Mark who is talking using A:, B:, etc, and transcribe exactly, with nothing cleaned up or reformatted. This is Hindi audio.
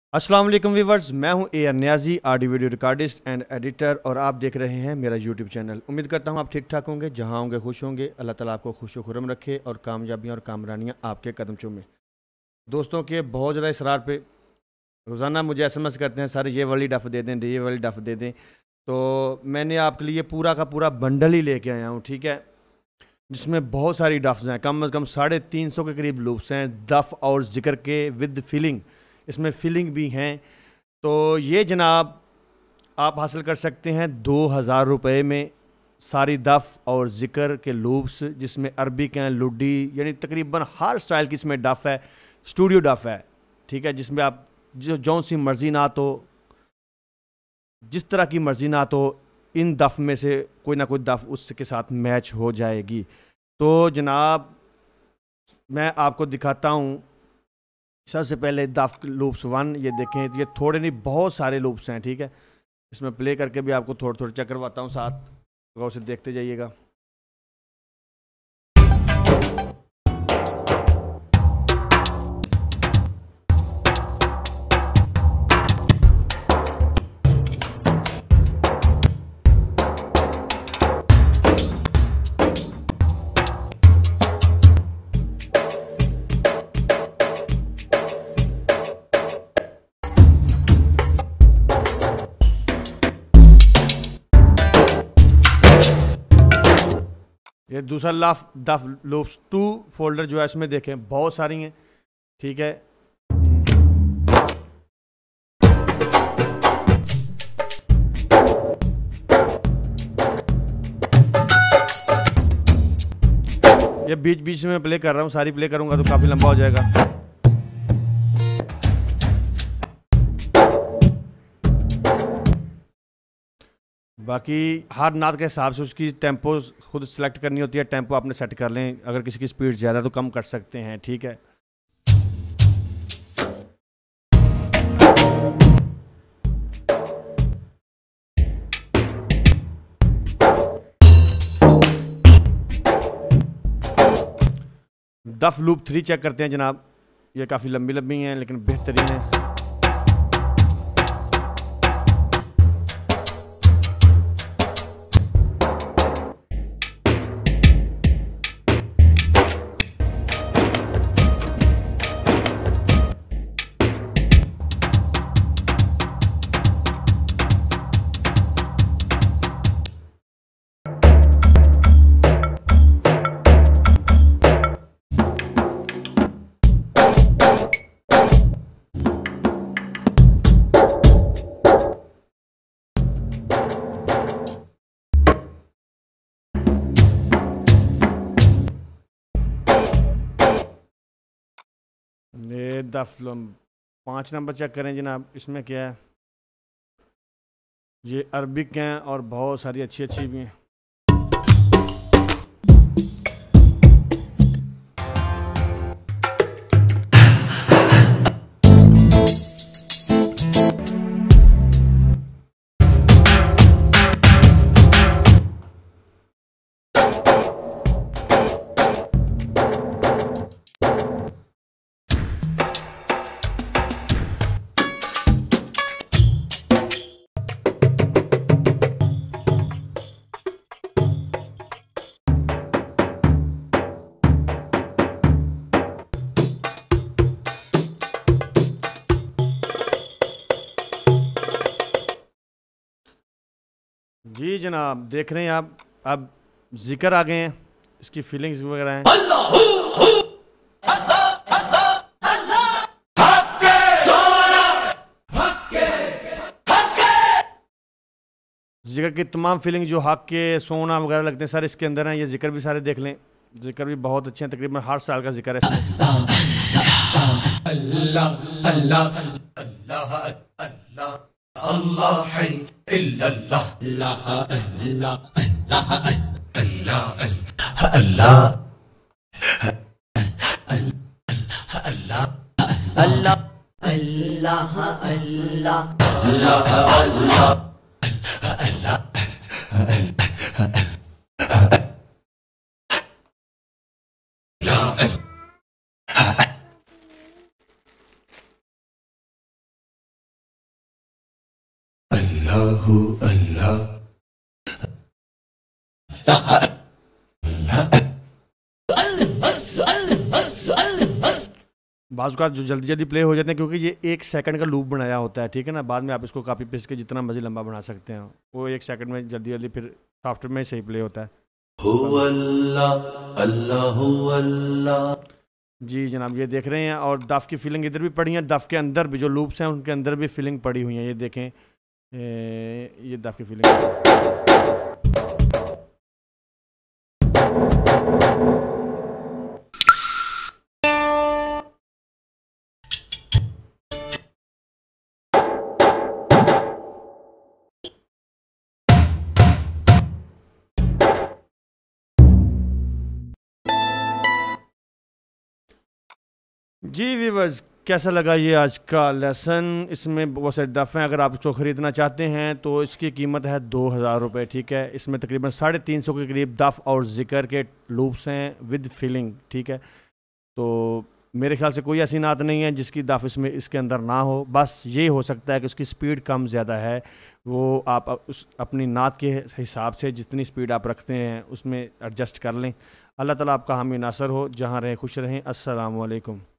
A: अस्सलाम वालेकुम व्यूवर्स, मैं हूं A R Niazi, audio video recordist and editor, और आप देख रहे हैं मेरा यूट्यूब चैनल। उम्मीद करता हूं आप ठीक ठाक होंगे, जहां होंगे खुश होंगे। अल्लाह ताला आपको खुश व खुरम रखे और कामयाबियां और कामरानियां आपके कदम चूमे। दोस्तों के बहुत ज़्यादा इसरार पे रोज़ाना मुझे एसएमएस करते हैं, सर ये वाली डफ़ दे दें, ये वाली डफ़ दे दें। तो मैंने आपके लिए पूरा का पूरा बंडल ही लेके आया हूँ, ठीक है, जिसमें बहुत सारी डफ़्स हैं। कम अज़ कम साढ़े तीन सौ के करीब लूप्स हैं, दफ़ और ज़िक्र के विद फीलिंग, इसमें फीलिंग भी हैं। तो ये जनाब आप हासिल कर सकते हैं दो हज़ार रुपये में सारी दफ़ और ज़िक्र के लूप्स, जिसमें अरबिक हैं, लुडी, यानी तकरीबन हर स्टाइल की इसमें डफ़ है, स्टूडियो डफ़ है, ठीक है, जिसमें आप जो जौन सी मर्ज़ी ना तो जिस तरह की मर्ज़ी ना तो इन दफ़ में से कोई ना कोई दफ़ उसके साथ मैच हो जाएगी। तो जनाब मैं आपको दिखाता हूँ। सबसे पहले दफ़ लूप्स वन, ये देखें, ये थोड़े नहीं बहुत सारे लूप्स हैं, ठीक है। इसमें प्ले करके भी आपको थोड़े थोड़े चेक करवाता हूँ, साथ गौर से देखते जाइएगा। ये दूसरा लाफ दफ लूप्स टू फोल्डर जो है, इसमें देखें बहुत सारी हैं, ठीक है। ये बीच बीच में प्ले कर रहा हूँ, सारी प्ले करूँगा तो काफ़ी लंबा हो जाएगा। बाकी हर नात के हिसाब से उसकी टेम्पो खुद सेलेक्ट करनी होती है, टेम्पो आपने सेट कर लें। अगर किसी की स्पीड ज़्यादा तो कम कर सकते हैं, ठीक है। दफ लूप थ्री चेक करते हैं जनाब। ये काफ़ी लंबी लंबी हैं लेकिन बेहतरीन है। ये दफ पाँच नंबर चेक करें जनाब। इसमें क्या है, ये अरबिक हैं और बहुत सारी अच्छी अच्छी भी हैं। जी जनाब देख रहे हैं आप, अब जिक्र आ गए हैं, इसकी फीलिंग्स वगैरह हैं। जिक्र की तमाम फीलिंग जो हक के सोना वगैरह लगते हैं, सर इसके अंदर हैं। ये जिक्र भी सारे देख लें, जिक्र भी बहुत अच्छे हैं, तकरीबन हर साल का जिक्र है इसमें। अल्लाह अल्लाह अल्लाह अल्लाह अल्लाह है इल्लल्लाह, अल्लाह अल्लाह अल्लाह अल्लाह अल्लाह अल्लाह अल्लाह अल्लाह अल्लाहु अल्लाह। बाज़ का जो जल्दी जल्दी प्ले हो जाते हैं क्योंकि ये एक सेकंड का लूप बनाया होता है, ठीक है ना। बाद में आप इसको कॉपी पेस्ट के जितना मर्जी लंबा बना सकते हैं, वो एक सेकंड में जल्दी जल्दी फिर सॉफ्टवेयर में सही प्ले होता है। हो अल्लाह अल्लाह अल्लाह। जी जनाब, ये देख रहे हैं, और दफ़ की फीलिंग इधर भी पड़ी है, दफ़ के अंदर भी जो लूप्स हैं उनके अंदर भी फीलिंग पड़ी हुई है। ये देखें, ए, ये दफ़ की फीलिंग। जी व्यूवर्स, कैसा लगा ये आज का लेसन। इसमें बहुत सारे दफ़ हैं, अगर आप इसको ख़रीदना चाहते हैं तो इसकी कीमत है दो हज़ार रुपये, ठीक है। इसमें तकरीबन साढ़े तीन सौ के करीब दफ़ और ज़िक्र के लूप्स हैं विद फीलिंग, ठीक है। तो मेरे ख्याल से कोई ऐसी नात नहीं है जिसकी दफ़ इसमें इसके अंदर ना हो। बस ये हो सकता है कि उसकी स्पीड कम ज़्यादा है, वो आप उस अपनी नात के हिसाब से जितनी स्पीड आप रखते हैं उसमें एडजस्ट कर लें। अल्लाह ताला आपका हामी नासर हो, जहाँ रहें खुश रहें। अस्सलामु अलैकुम।